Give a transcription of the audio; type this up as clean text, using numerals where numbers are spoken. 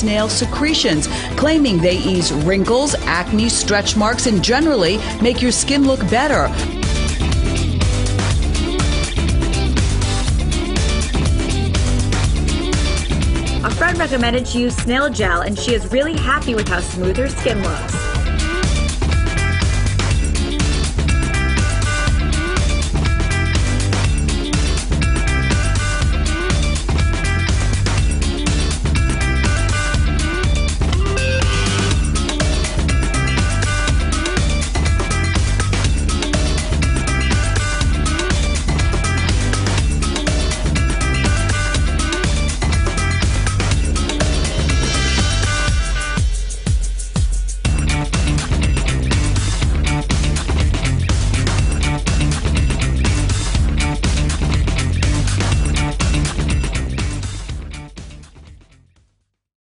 Snail secretions, claiming they ease wrinkles, acne, stretch marks, and generally make your skin look better. A friend recommended she use Snail gel, and she is really happy with how smooth her skin looks.